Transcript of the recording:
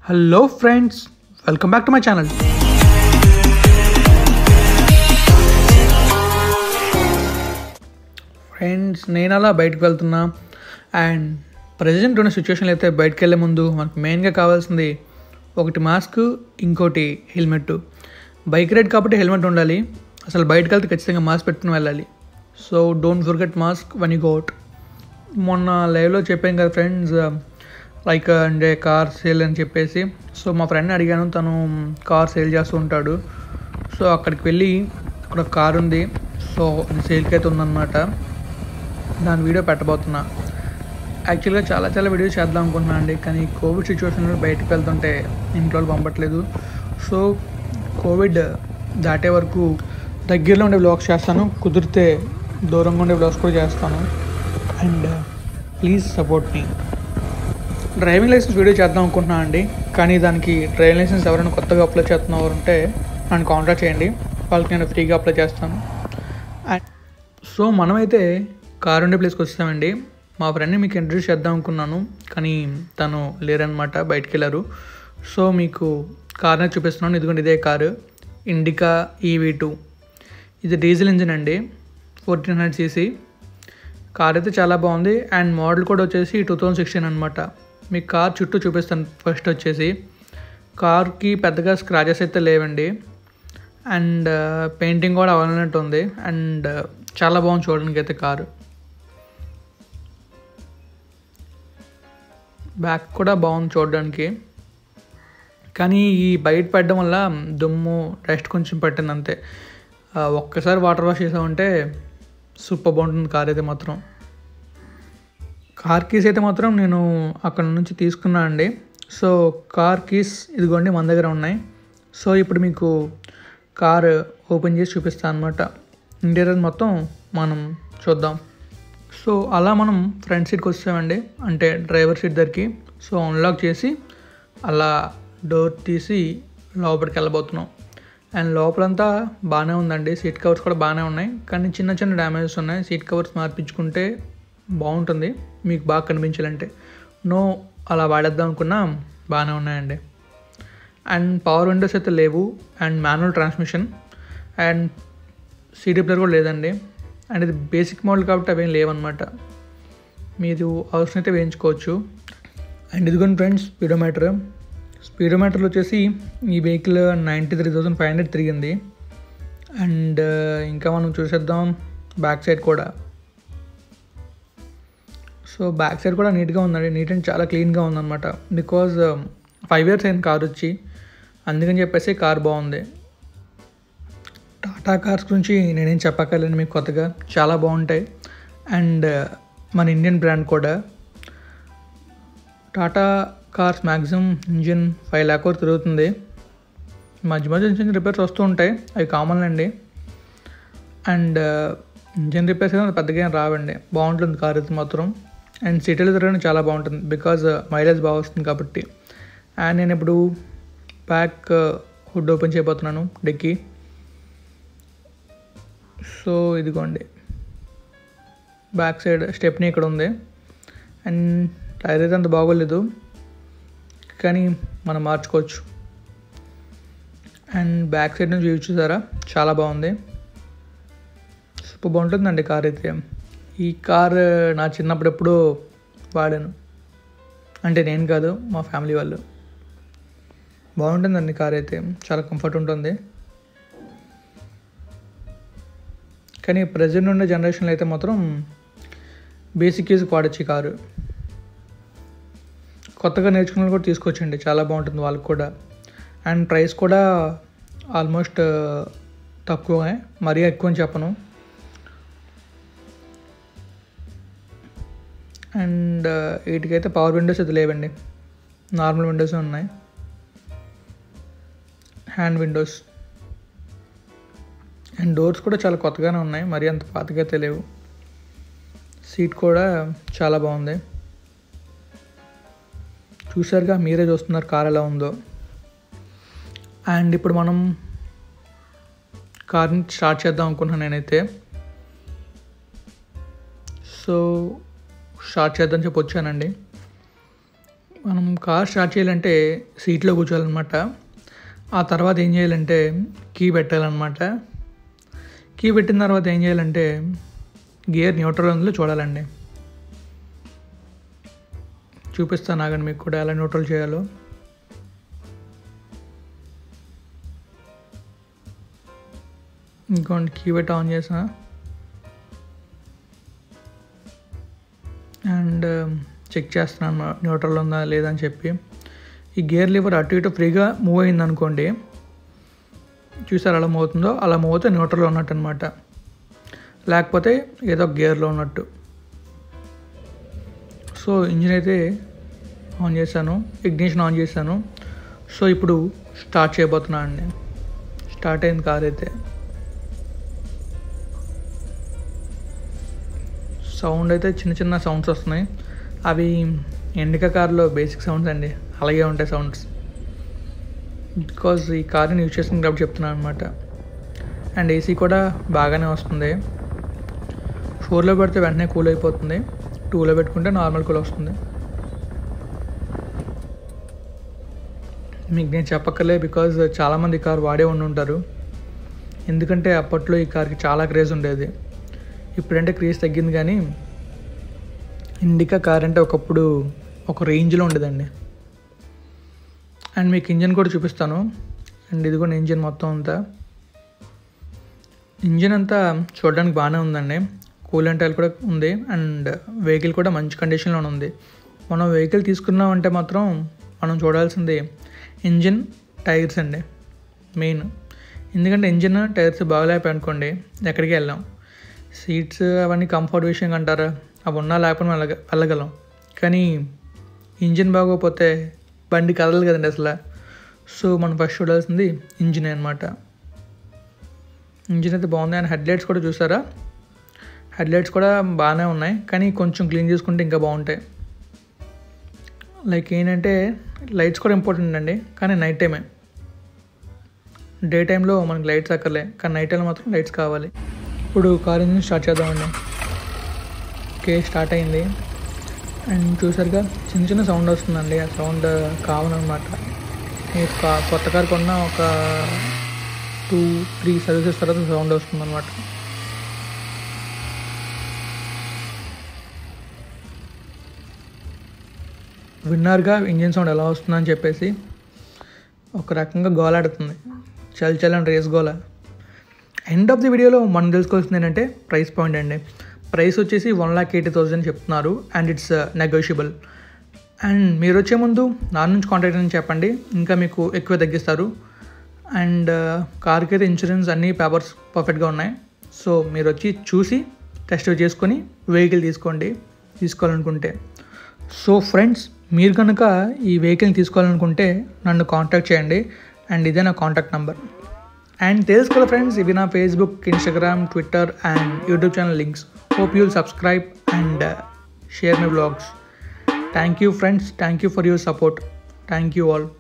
Hello friends, welcome back to my channel. Friends, నేను అలా బయటకు వెళ్తున్నా అండ్ ప్రజెంట్ ఉన్న సిచ్యువేషన్లో అయితే బయటకు వెళ్ళే ముందు మనకు మెయిన్గా కావాల్సింది ఒకటి మాస్క్, ఇంకోటి హెల్మెట్. బైక్ రైడ్ కాబట్టి హెల్మెట్ ఉండాలి. అసలు బయటకు వెళ్తే ఖచ్చితంగా మాస్క్ పెట్టుకుని వెళ్ళాలి. So don't forget mask when you go out. మొన్న లైవ్లో చెప్పాను కదా ఫ్రెండ్స్, లైక్ అంటే కార్ సేల్ అని చెప్పేసి. సో మా ఫ్రెండ్ని అడిగాను, తను కార్ సేల్ చేస్తూ ఉంటాడు. సో అక్కడికి వెళ్ళి అక్కడ ఒక కార్ ఉంది, సో అది సేల్కి అయితే ఉందన్నమాట. దాని వీడియో పెట్టబోతున్నా. యాక్చువల్గా చాలా వీడియోస్ చేద్దాం అనుకుంటున్నాను అండి, కానీ కోవిడ్ సిచ్యువేషన్లో బయటకు వెళ్తుంటే ఇంట్లో పంపట్లేదు. సో కోవిడ్ దాటే వరకు దగ్గరలో ఉండే వ్లాగ్స్ చేస్తాను, కుదిరితే దూరంగా ఉండే వ్లాగ్స్ కూడా చేస్తాను. And please support me. Driving licence video చేద్దాం అనుకుంటున్నాను అండి, కానీ దానికి డ్రైవింగ్ లైసెన్స్ ఎవరైనా కొత్తగా అప్లై చేస్తున్నారు ఉంటే నన్ను కాంటాక్ట్ చేయండి, వాళ్ళకి నేను ఫ్రీగా అప్లై చేస్తాను. అండ్ సో మనమైతే కార్ ఉండే ప్లేస్కి వచ్చామండి. మా ఫ్రెండ్ని మీకు ఇంట్రడ్యూస్ చేద్దాం అనుకున్నాను, కానీ తను లేరనమాట, బయటికి వెళ్ళారు. సో మీకు కార్నే చూపిస్తున్నాను. ఇదిగోండి, ఇదే కారు, ఇండికా EV2. ఇది డీజిల్ ఇంజిన్ అండి, 1400cc కార్. అయితే చాలా బాగుంది. అండ్ మోడల్ కూడా వచ్చేసి 2016 అనమాట. మీకు కార్ చుట్టూ చూపిస్తాను. ఫస్ట్ వచ్చేసి కార్కి పెద్దగా స్క్రాచెస్ అయితే లేవండి, అండ్ పెయింటింగ్ కూడా అవ్వాలన్నట్టు ఉంది. అండ్ చాలా బాగుంది చూడడానికి అయితే కారు. బ్యాక్ కూడా బాగుంది చూడడానికి, కానీ ఈ బయట పడడం వల్ల దుమ్ము, డస్ట్ కొంచెం పట్టింది అంతే. ఒక్కసారి వాటర్ వాష్ చేసామంటే సూపర్ బాగుంటుంది కార్ అయితే మాత్రం. కార్ కీస్ అయితే మాత్రం నేను అక్కడ నుంచి తీసుకున్నాను అండి. సో కార్ కీస్ ఇదిగోండి మన దగ్గర ఉన్నాయి. సో ఇప్పుడు మీకు కార్ ఓపెన్ చేసి చూపిస్తాను అనమాట. ఇంటీరియర్ మొత్తం మనం చూద్దాం. సో అలా మనం ఫ్రంట్ సీట్కి వచ్చామండి, అంటే డ్రైవర్ సీట్ దగ్గరికి. సో అన్లాక్ చేసి అలా డోర్ తీసి లోపలికి వెళ్ళబోతున్నాం. అండ్ లోపలంతా బాగానే ఉందండి, సీట్ కవర్స్ కూడా బాగానే ఉన్నాయి, కానీ చిన్న డ్యామేజెస్ ఉన్నాయి. సీట్ కవర్స్ మార్పించుకుంటే బాగుంటుంది, మీకు బాగా కనిపించాలంటే. నో అలా వాడేద్దాం అనుకున్నా బాగానే ఉన్నాయండి. అండ్ పవర్ విండోస్ అయితే లేవు, and manual transmission, and CD player కూడా లేదండి. అండ్ ఇది బేసిక్ మోడల్ కాబట్టి అవేం లేవన్నమాట, మీరు అవసరం అయితే వేయించుకోవచ్చు. అండ్ ఇదిగోండి ఫ్రెండ్స్, స్పీడోమీటర్లో వచ్చేసి ఈ వెహికల్ 93,500 తిరిగింది. అండ్ ఇంకా మనం చూసేద్దాం బ్యాక్ సైడ్ కూడా. సో బ్యాక్ సైడ్ కూడా నీట్గా ఉందండి, నీట్ అండ్ చాలా క్లీన్గా ఉందన్నమాట. బికాజ్ 5 years అయింది కార్ వచ్చి, అందుకని చెప్పేసి కార్ బాగుంది. టాటా కార్స్ గురించి నేనేం చెప్పక్కర్లేను మీకు, కొత్తగా చాలా బాగుంటాయి. అండ్ మన ఇండియన్ బ్రాండ్ కూడా. Tata cars maximum engine 5 lakh వరకు తిరుగుతుంది. మధ్య చిన్న రిపేర్స్ వస్తూ ఉంటాయి, అవి కామన్ అండి. అండ్ ఇంజిన్ రిపేర్స్ అయితే పెద్దగా ఏం రావండి, బాగుంటుంది కార్ అయితే మాత్రం. అండ్ సిటీలో తిరగడం చాలా బాగుంటుంది, బికాజ్ మైలేజ్ బాగా వస్తుంది కాబట్టి. అండ్ నేను ఇప్పుడు బ్యాక్ హుడ్ ఓపెన్ చేయబోతున్నాను, డిక్కీ. సో ఇదిగోండి, బ్యాక్ సైడ్ స్టెప్నీ ఇక్కడ ఉంది. అండ్ టైర్ అయితే అంత బాగోలేదు, కానీ మనం మార్చుకోవచ్చు. అండ్ బ్యాక్ సైడ్ నుంచి వ్యూ చూసారా, చాలా బాగుంది, సూపర్ బాగుంటుందండి కార్ అయితే. ఈ కార్ నా చిన్నప్పుడు ఎప్పుడూ వాడాను, అంటే నేను కాదు, మా ఫ్యామిలీ వాళ్ళు. బాగుంటుందండి కార్ అయితే, చాలా కంఫర్ట్ ఉంటుంది. కానీ ప్రజెంట్ ఉండే జనరేషన్లో అయితే మాత్రం బేసిక్ యూజ్కి వాడచ్చు ఈ కారు. కొత్తగా నేర్చుకున్న కూడా తీసుకొచ్చండి, చాలా బాగుంటుంది వాళ్ళకి కూడా. అండ్ ప్రైస్ కూడా ఆల్మోస్ట్ తక్కువే, మరీ ఎక్కువ అని చెప్పను. అండ్ వీటికైతే పవర్ విండోస్ అయితే లేవండి, నార్మల్ విండోస్ ఉన్నాయి, హ్యాండ్ విండోస్. అండ్ డోర్స్ కూడా చాలా కొత్తగానే ఉన్నాయి, మరీ అంత పాతగా అయితే లేవు. సీట్ కూడా చాలా బాగుంది, చూసారుగా, మీరే చూస్తున్నారు కార్ ఎలా ఉందో. అండ్ ఇప్పుడు మనం కార్ని స్టార్ట్ చేద్దాం అనుకుంటున్నాను నేనైతే. సో స్టార్ట్ చేద్దాం చెప్పి వచ్చానండి. మనం కార్ స్టార్ట్ చేయాలంటే సీట్లో కూర్చోవాలన్నమాట. ఆ తర్వాత ఏం చేయాలంటే కీ పెట్టాలన్నమాట. కీ పెట్టిన తర్వాత ఏం చేయాలంటే గేర్ న్యూట్రల్ ఉందో చూడాలండి. చూపిస్తాను ఆగండి మీకు కూడా ఎలా న్యూట్రల్ చేయాలో. ఇంకోటి కీ పెట్టి ఆన్ చేసిన అండ్ చెక్ చేస్తున్నాను న్యూట్రల్ ఉందా లేదా అని చెప్పి. ఈ గేర్ లివర్ అటు ఇటు ఫ్రీగా మూవ్ అయింది అనుకోండి, చూసారు అలా మూవ్ అవుతుందో, అలా మూవ్ అవుతే న్యూట్రల్ ఉన్నట్టు అనమాట, లేకపోతే ఏదో గేర్లో ఉన్నట్టు. సో ఇంజిన్ అయితే ఆన్ చేశాను, ఇగ్నిషన్ ఆన్ చేశాను. సో ఇప్పుడు స్టార్ట్ చేయబోతున్నాను అండి. స్టార్ట్ అయింది కార్ అయితే. సౌండ్ అయితే చిన్న చిన్న సౌండ్స్ వస్తున్నాయి. అవి ఇండికా కార్లో బేసిక్ సౌండ్స్ అండి, అలాగే ఉంటాయి సౌండ్స్. బికాజ్ ఈ కార్ని యూజ్ చేస్తుంది కాబట్టి చెప్తున్నాను అనమాట. అండ్ ఏసీ కూడా బాగానే వస్తుంది. 4లో పెడితే వెంటనే కూల్ అయిపోతుంది, 2లో పెట్టుకుంటే నార్మల్ కూల్ వస్తుంది. మీకు నేను చెప్పక్కర్లే, బికాజ్ చాలామంది ఈ కార్ వాడే ఉంటారు. ఎందుకంటే అప్పట్లో ఈ కార్కి చాలా క్రేజ్ ఉండేది. ఇప్పుడంటే క్రేజ్ తగ్గింది, కానీ ఇండికా కార్ అంటే ఒకప్పుడు ఒక రేంజ్లో ఉండేదండి. అండ్ మీకు ఇంజన్ కూడా చూపిస్తాను. అండ్ ఇది కూడా ఇంజన్ మొత్తం అంతా, ఇంజన్ అంతా చూడడానికి బాగానే ఉందండి. కూలెంట్ ఆయిల్ కూడా ఉంది. అండ్ వెహికల్ కూడా మంచి కండిషన్లో ఉంది. మనం వెహికల్ తీసుకున్నామంటే మాత్రం మనం చూడాల్సింది ఇంజిన్, టైర్స్ అండి మెయిన్. ఎందుకంటే ఇంజిన్, టైర్స్ బాగలేకపోయి అనుకోండి ఎక్కడికి వెళ్ళాం. సీట్స్ అవన్నీ కంఫర్ట్ విషయం అంటారా, అవి ఉన్నా లేకపోయినా వెళ్ళగలం. కానీ ఇంజిన్ బాగోకపోతే బండి కదలదు కదండి అసలు. సో మనం ఫస్ట్ చూడాల్సింది ఇంజిన్ అనమాట. ఇంజిన్ అయితే బాగుంది. అండ్ హెడ్లైట్స్ కూడా చూసారా, హెడ్లైట్స్ కూడా బాగానే ఉన్నాయి, కానీ కొంచెం క్లీన్ చేసుకుంటే ఇంకా బాగుంటాయి. లైక్ ఏంటంటే లైట్స్ కూడా ఇంపార్టెంట్ అండి, కానీ నైట్ టైమే. డే టైంలో మనకి లైట్స్ అక్కర్లే, కానీ నైట్ టైంలో మాత్రం లైట్స్ కావాలి. ఇప్పుడు కార్ ఇంజిన్ స్టార్ట్ చేద్దామండి. ఓకే, స్టార్ట్ అయింది. అండ్ చూసారుగా చిన్న చిన్న సౌండ్ వస్తుందండి. ఆ సౌండ్ కావాలన్నమాట. మీరు కొత్త కార్ కొన్న ఒక 2-3 సర్వీసెస్ తర్వాత సౌండ్ వస్తుంది అనమాట. విన్నారుగా ఇంజిన్ సౌండ్ ఎలా వస్తుందని చెప్పేసి. ఒక రకంగా గోలాడుతుంది, చల్ అని రేస్ గోల. ఎండ్ ఆఫ్ ది వీడియోలో మనం తెలుసుకోవాల్సింది ఏంటంటే ప్రైస్ పాయింట్ అండి. ప్రైస్ వచ్చేసి 1,80,000 చెప్తున్నారు. And it's negotiable. అండ్ మీరు వచ్చే ముందు నా నుంచి కాంటాక్ట్ అని చెప్పండి, ఇంకా మీకు ఎక్కువ తగ్గిస్తారు. అండ్ కార్కి అయితే ఇన్సూరెన్స్ అన్ని పేపర్స్ పర్ఫెక్ట్గా ఉన్నాయి. సో మీరు వచ్చి చూసి టెస్ట్ చేసుకొని వెహికల్ తీసుకోవాలనుకుంటే. సో ఫ్రెండ్స్, మీరు కనుక ఈ వెహికల్ని తీసుకోవాలనుకుంటే నన్ను కాంటాక్ట్ చేయండి. అండ్ ఇదే నా కాంటాక్ట్ నెంబర్. అండ్ తెలుసు కదా ఫ్రెండ్స్, ఇవి నా Facebook, Instagram, Twitter and YouTube channel links. Hope you'll subscribe and share my vlogs. Thank you friends, thank you for your support. Thank you all.